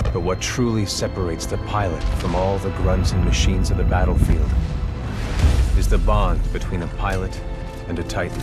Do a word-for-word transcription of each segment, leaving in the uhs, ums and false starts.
But what truly separates the pilot from all the grunts and machines of the battlefield is the bond between a pilot and a Titan.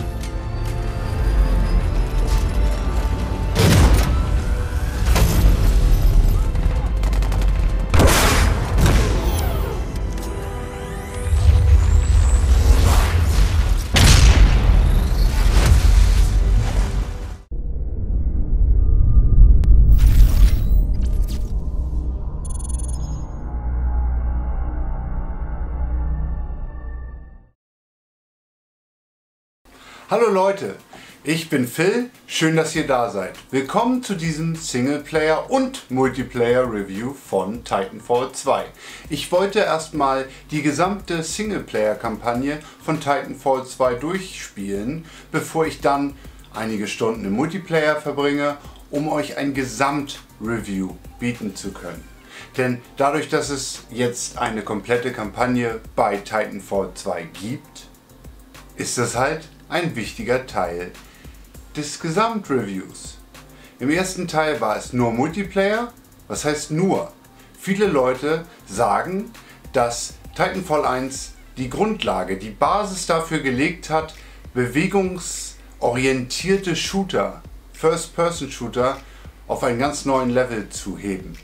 Hallo Leute, ich bin Phil, schön, dass ihr da seid. Willkommen zu diesem Singleplayer- und Multiplayer-Review von Titanfall zwei. Ich wollte erstmal die gesamte Singleplayer-Kampagne von Titanfall zwei durchspielen, bevor ich dann einige Stunden im Multiplayer verbringe, um euch ein Gesamt-Review bieten zu können. Denn dadurch, dass es jetzt eine komplette Kampagne bei Titanfall zwei gibt, ist das halt ein wichtiger Teil des Gesamtreviews. Im ersten Teil war es nur Multiplayer. Was heißt nur? Viele Leute sagen, dass Titanfall eins die Grundlage, die Basis dafür gelegt hat, bewegungsorientierte Shooter, First-Person-Shooter auf einen ganz neuen Level zu heben.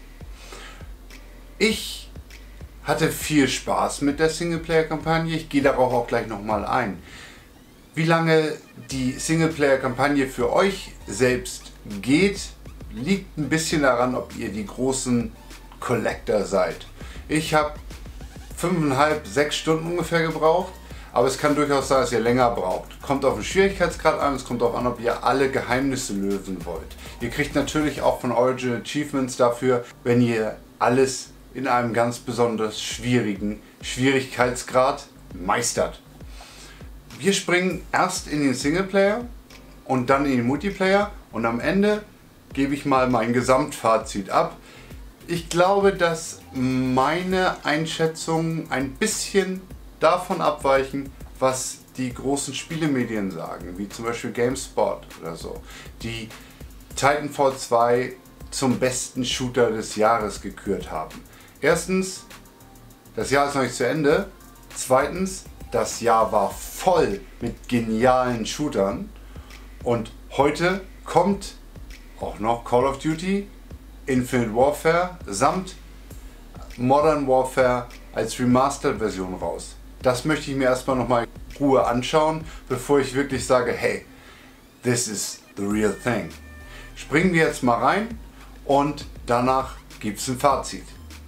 Ich hatte viel Spaß mit der Singleplayer-Kampagne. Ich gehe darauf auch gleich nochmal ein. Wie lange die Singleplayer-Kampagne für euch selbst geht, liegt ein bisschen daran, ob ihr die großen Collector seid. Ich habe fünfeinhalb, sechs Stunden ungefähr gebraucht, aber es kann durchaus sein, dass ihr länger braucht. Kommt auf den Schwierigkeitsgrad an, es kommt darauf an, ob ihr alle Geheimnisse lösen wollt. Ihr kriegt natürlich auch von Origin Achievements dafür, wenn ihr alles in einem ganz besonders schwierigen Schwierigkeitsgrad meistert. Wir springen erst in den Singleplayer und dann in den Multiplayer und am Ende gebe ich mal mein Gesamtfazit ab. Ich glaube, dass meine Einschätzungen ein bisschen davon abweichen, was die großen Spielemedien sagen, wie zum Beispiel GameSpot oder so, die Titanfall zwei zum besten Shooter des Jahres gekürt haben. Erstens, das Jahr ist noch nicht zu Ende. Zweitens, das Jahr war voll mit genialen Shootern und heute kommt auch noch Call of Duty, Infinite Warfare samt Modern Warfare als Remastered-Version raus. Das möchte ich mir erstmal nochmal in Ruhe anschauen, bevor ich wirklich sage, hey, this is the real thing. Springen wir jetzt mal rein und danach gibt es ein Fazit.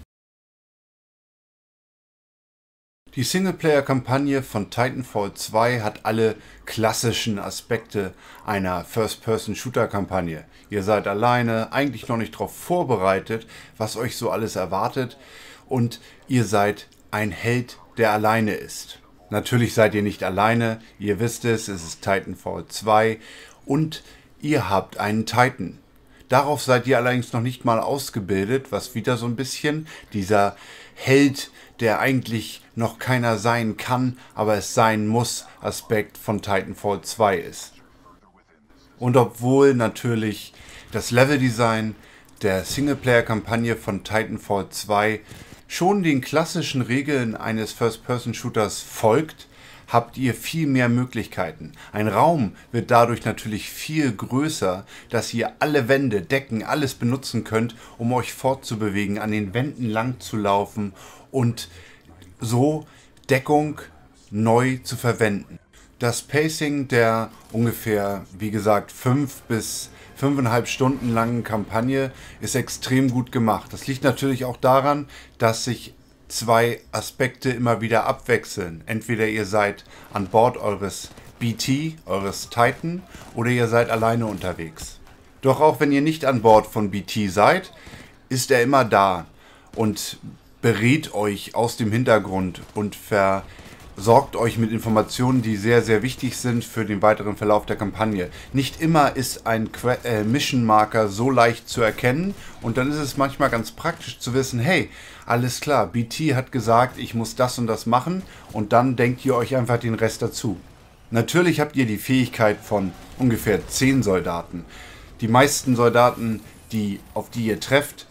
Die Singleplayer-Kampagne von Titanfall zwei hat alle klassischen Aspekte einer First-Person-Shooter-Kampagne. Ihr seid alleine, eigentlich noch nicht darauf vorbereitet, was euch so alles erwartet, und ihr seid ein Held, der alleine ist. Natürlich seid ihr nicht alleine, ihr wisst es, es ist Titanfall zwei und ihr habt einen Titan. Darauf seid ihr allerdings noch nicht mal ausgebildet, was wieder so ein bisschen dieser Held, der eigentlich noch keiner sein kann, aber es sein muss, Aspekt von Titanfall zwei ist. Und obwohl natürlich das Leveldesign der Singleplayer-Kampagne von Titanfall zwei schon den klassischen Regeln eines First-Person-Shooters folgt, habt ihr viel mehr Möglichkeiten. Ein Raum wird dadurch natürlich viel größer, dass ihr alle Wände, Decken, alles benutzen könnt, um euch fortzubewegen, an den Wänden lang zu laufen und so Deckung neu zu verwenden. Das Pacing der ungefähr, wie gesagt, fünf bis fünfeinhalb Stunden langen Kampagne ist extrem gut gemacht. Das liegt natürlich auch daran, dass sich zwei Aspekte immer wieder abwechseln. Entweder ihr seid an Bord eures B T, eures Titan, oder ihr seid alleine unterwegs. Doch auch wenn ihr nicht an Bord von B T seid, ist er immer da und berät euch aus dem Hintergrund und versorgt euch mit Informationen, die sehr, sehr wichtig sind für den weiteren Verlauf der Kampagne. Nicht immer ist ein Que- äh, Mission Marker so leicht zu erkennen und dann ist es manchmal ganz praktisch zu wissen, hey, alles klar, B T hat gesagt, ich muss das und das machen, und dann denkt ihr euch einfach den Rest dazu. Natürlich habt ihr die Fähigkeit von ungefähr zehn Soldaten. Die meisten Soldaten, die, auf die ihr trefft,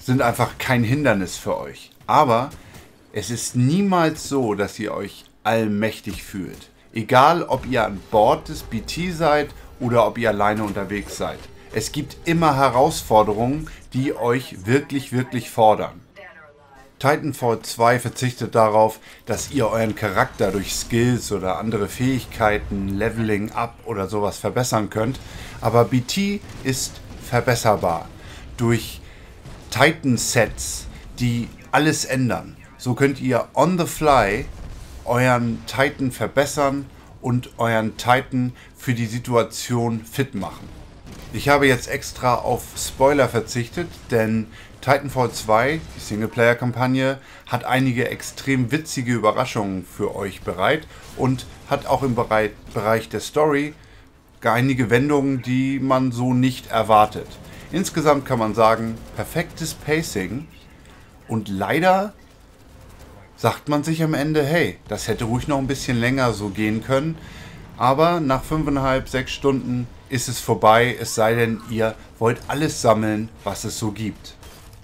sind einfach kein Hindernis für euch. Aber es ist niemals so, dass ihr euch allmächtig fühlt. Egal, ob ihr an Bord des B T seid oder ob ihr alleine unterwegs seid. Es gibt immer Herausforderungen, die euch wirklich, wirklich fordern. Titanfall zwei verzichtet darauf, dass ihr euren Charakter durch Skills oder andere Fähigkeiten, Leveling Up oder sowas verbessern könnt. Aber B T ist verbesserbar durch Titan-Sets, die alles ändern. So könnt ihr on the fly euren Titan verbessern und euren Titan für die Situation fit machen. Ich habe jetzt extra auf Spoiler verzichtet, denn Titanfall zwei, die Singleplayer-Kampagne, hat einige extrem witzige Überraschungen für euch bereit und hat auch im Bereich der Story einige Wendungen, die man so nicht erwartet. Insgesamt kann man sagen, perfektes Pacing und leider sagt man sich am Ende, hey, das hätte ruhig noch ein bisschen länger so gehen können, aber nach fünfeinhalb, sechs Stunden ist es vorbei, es sei denn, ihr wollt alles sammeln, was es so gibt.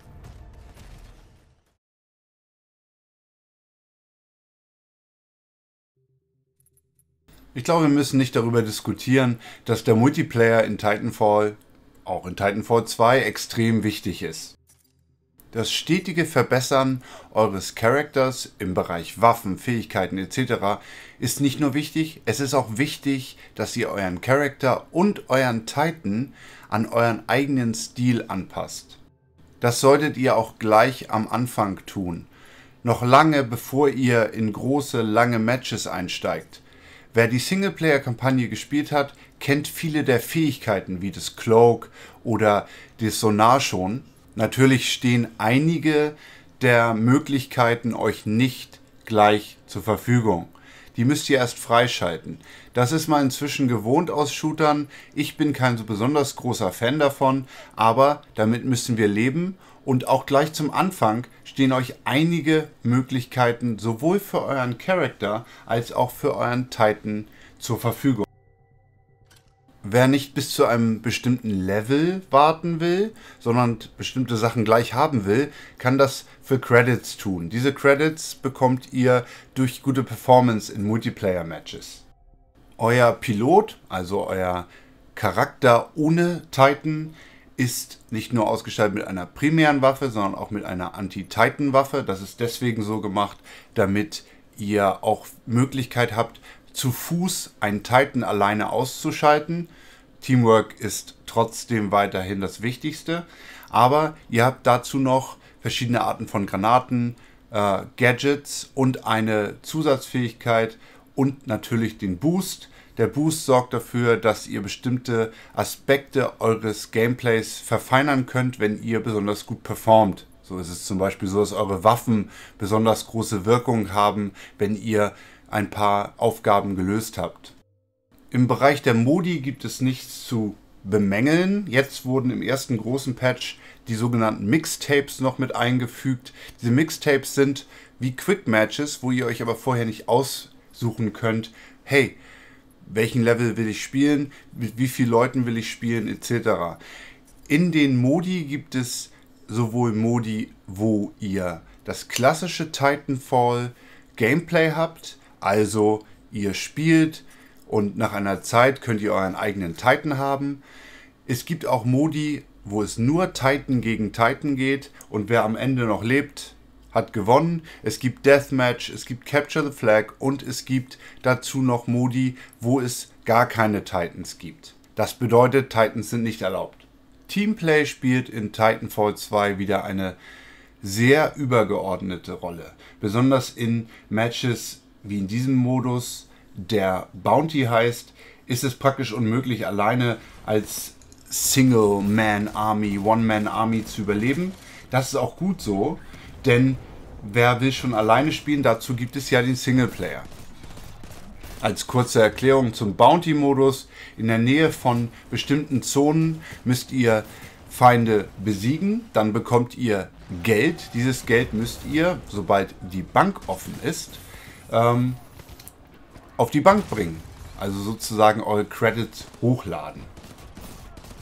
Ich glaube, wir müssen nicht darüber diskutieren, dass der Multiplayer in Titanfall, auch in Titanfall zwei, extrem wichtig ist. Das stetige Verbessern eures Charakters im Bereich Waffen, Fähigkeiten et cetera ist nicht nur wichtig, es ist auch wichtig, dass ihr euren Charakter und euren Titan an euren eigenen Stil anpasst. Das solltet ihr auch gleich am Anfang tun, noch lange bevor ihr in große, lange Matches einsteigt. Wer die Singleplayer-Kampagne gespielt hat, kennt viele der Fähigkeiten wie das Cloak oder das Sonar schon. Natürlich stehen einige der Möglichkeiten euch nicht gleich zur Verfügung. Die müsst ihr erst freischalten. Das ist man inzwischen gewohnt aus Shootern. Ich bin kein so besonders großer Fan davon, aber damit müssen wir leben. Und auch gleich zum Anfang stehen euch einige Möglichkeiten sowohl für euren Charakter als auch für euren Titan zur Verfügung. Wer nicht bis zu einem bestimmten Level warten will, sondern bestimmte Sachen gleich haben will, kann das für Credits tun. Diese Credits bekommt ihr durch gute Performance in Multiplayer-Matches. Euer Pilot, also euer Charakter ohne Titan, ist nicht nur ausgestattet mit einer primären Waffe, sondern auch mit einer Anti-Titan-Waffe. Das ist deswegen so gemacht, damit ihr auch Möglichkeit habt, zu Fuß einen Titan alleine auszuschalten. Teamwork ist trotzdem weiterhin das Wichtigste, aber ihr habt dazu noch verschiedene Arten von Granaten, äh, Gadgets und eine Zusatzfähigkeit und natürlich den Boost. Der Boost sorgt dafür, dass ihr bestimmte Aspekte eures Gameplays verfeinern könnt, wenn ihr besonders gut performt. So ist es zum Beispiel so, dass eure Waffen besonders große Wirkung haben, wenn ihr ein paar Aufgaben gelöst habt. Im Bereich der Modi gibt es nichts zu bemängeln. Jetzt wurden im ersten großen Patch die sogenannten Mixtapes noch mit eingefügt. Diese Mixtapes sind wie Quick Matches, wo ihr euch aber vorher nicht aussuchen könnt, hey, welchen Level will ich spielen, mit wie vielen Leuten will ich spielen, et cetera. In den Modi gibt es sowohl Modi, wo ihr das klassische Titanfall Gameplay habt, also ihr spielt und nach einer Zeit könnt ihr euren eigenen Titan haben. Es gibt auch Modi, wo es nur Titan gegen Titan geht und wer am Ende noch lebt, hat gewonnen. Es gibt Deathmatch, es gibt Capture the Flag und es gibt dazu noch Modi, wo es gar keine Titans gibt. Das bedeutet, Titans sind nicht erlaubt. Teamplay spielt in Titanfall zwei wieder eine sehr übergeordnete Rolle. Besonders in Matches wie in diesem Modus, der Bounty heißt, ist es praktisch unmöglich, alleine als Single-Man-Army, One-Man-Army zu überleben. Das ist auch gut so, denn wer will schon alleine spielen? Dazu gibt es ja den Singleplayer. Als kurze Erklärung zum Bounty-Modus: In der Nähe von bestimmten Zonen müsst ihr Feinde besiegen, dann bekommt ihr Geld. Dieses Geld müsst ihr, sobald die Bank offen ist, ähm, auf die Bank bringen. Also sozusagen eure Credits hochladen.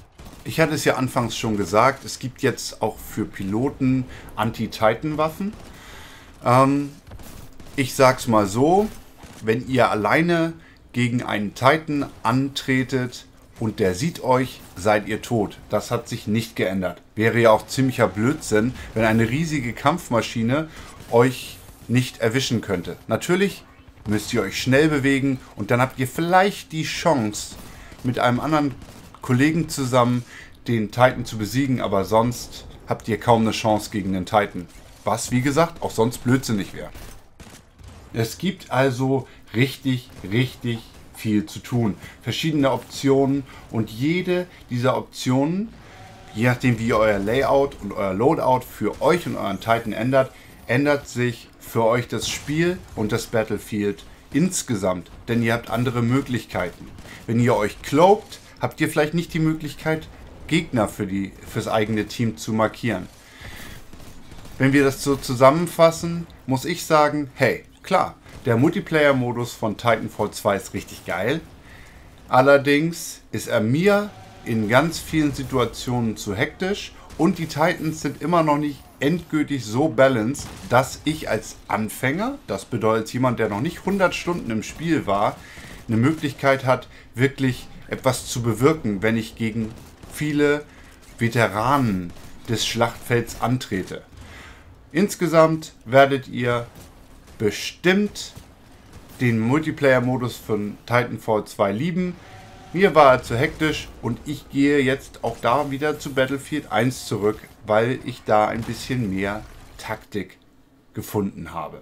Ich hatte es ja anfangs schon gesagt, es gibt jetzt auch für Piloten Anti-Titan-Waffen. Ähm, ich sag's mal so, wenn ihr alleine gegen einen Titan antretet und der sieht euch, seid ihr tot. Das hat sich nicht geändert. Wäre ja auch ziemlicher Blödsinn, wenn eine riesige Kampfmaschine euch nicht erwischen könnte. Natürlich müsst ihr euch schnell bewegen und dann habt ihr vielleicht die Chance, mit einem anderen Kollegen zusammen den Titan zu besiegen, aber sonst habt ihr kaum eine Chance gegen den Titan. Was, wie gesagt, auch sonst blödsinnig wäre. Es gibt also richtig, richtig viel zu tun. Verschiedene Optionen und jede dieser Optionen, je nachdem wie euer Layout und euer Loadout für euch und euren Titan ändert, ändert sich für euch das Spiel und das Battlefield insgesamt, denn ihr habt andere Möglichkeiten. Wenn ihr euch cloakt, habt ihr vielleicht nicht die Möglichkeit, Gegner für die, fürs eigene Team zu markieren. Wenn wir das so zusammenfassen, muss ich sagen, hey, klar, der Multiplayer-Modus von Titanfall zwei ist richtig geil. Allerdings ist er mir in ganz vielen Situationen zu hektisch und die Titans sind immer noch nicht endgültig so balanced, dass ich als Anfänger, das bedeutet jemand, der noch nicht hundert Stunden im Spiel war, eine Möglichkeit hat, wirklich etwas zu bewirken, wenn ich gegen viele Veteranen des Schlachtfelds antrete. Insgesamt werdet ihr bestimmt den Multiplayer-Modus von Titanfall zwei lieben. Mir war er zu hektisch und ich gehe jetzt auch da wieder zu Battlefield eins zurück, weil ich da ein bisschen mehr Taktik gefunden habe.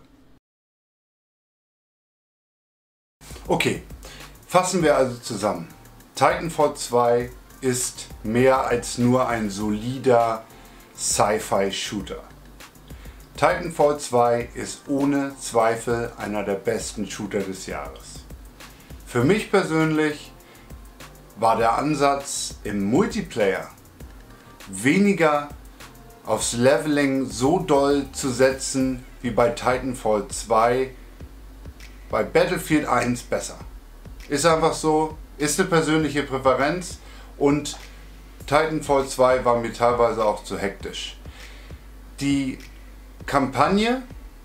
Okay, fassen wir also zusammen. Titanfall zwei ist mehr als nur ein solider Sci-Fi-Shooter. Titanfall zwei ist ohne Zweifel einer der besten Shooter des Jahres. Für mich persönlich war der Ansatz im Multiplayer weniger aufs Leveling so doll zu setzen wie bei Titanfall zwei, bei Battlefield eins besser. Ist einfach so, ist eine persönliche Präferenz und Titanfall zwei war mir teilweise auch zu hektisch. Die Kampagne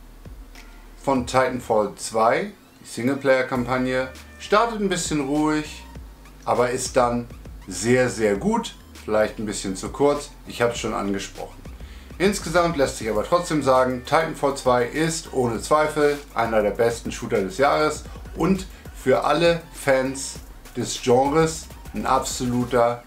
von Titanfall zwei, die Singleplayer-Kampagne, startet ein bisschen ruhig, aber ist dann sehr, sehr gut. Vielleicht ein bisschen zu kurz, ich habe es schon angesprochen. Insgesamt lässt sich aber trotzdem sagen, Titanfall zwei ist ohne Zweifel einer der besten Shooter des Jahres und für alle Fans des Genres ein absoluter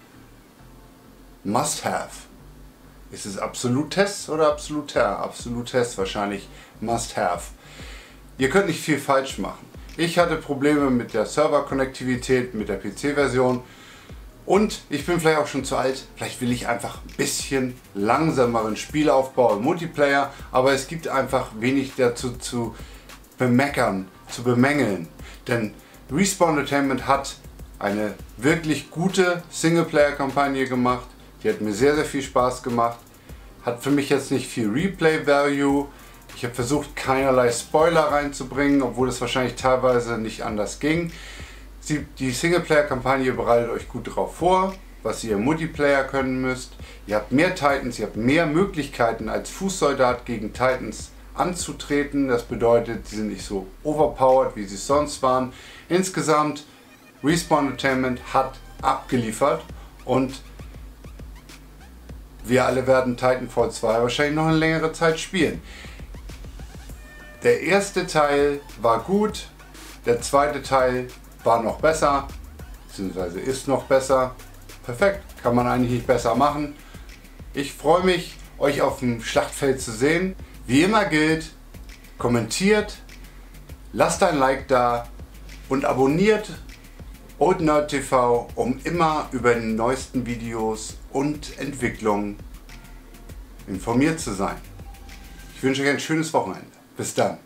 Must-Have. Ist es Absolutes oder Absoluter? Absolutes wahrscheinlich Must-Have. Ihr könnt nicht viel falsch machen. Ich hatte Probleme mit der Server-Konnektivität, mit der P C-Version und ich bin vielleicht auch schon zu alt. Vielleicht will ich einfach ein bisschen langsameren Spielaufbau im Multiplayer, aber es gibt einfach wenig dazu zu bemeckern, zu bemängeln. Denn Respawn Entertainment hat eine wirklich gute Singleplayer-Kampagne gemacht. Die hat mir sehr, sehr viel Spaß gemacht. Hat für mich jetzt nicht viel Replay-Value. Ich habe versucht, keinerlei Spoiler reinzubringen, obwohl es wahrscheinlich teilweise nicht anders ging. Sie, die Singleplayer-Kampagne bereitet euch gut darauf vor, was ihr im Multiplayer können müsst. Ihr habt mehr Titans, ihr habt mehr Möglichkeiten als Fußsoldat gegen Titans anzutreten. Das bedeutet, sie sind nicht so overpowered, wie sie sonst waren. Insgesamt, Respawn Entertainment hat abgeliefert und wir alle werden Titanfall zwei wahrscheinlich noch eine längere Zeit spielen. Der erste Teil war gut, der zweite Teil war noch besser, beziehungsweise ist noch besser. Perfekt, kann man eigentlich nicht besser machen. Ich freue mich, euch auf dem Schlachtfeld zu sehen. Wie immer gilt, kommentiert, lasst ein Like da und abonniert Old Nerd T V, um immer über die neuesten Videos und Entwicklungen informiert zu sein. Ich wünsche euch ein schönes Wochenende. Bis dann.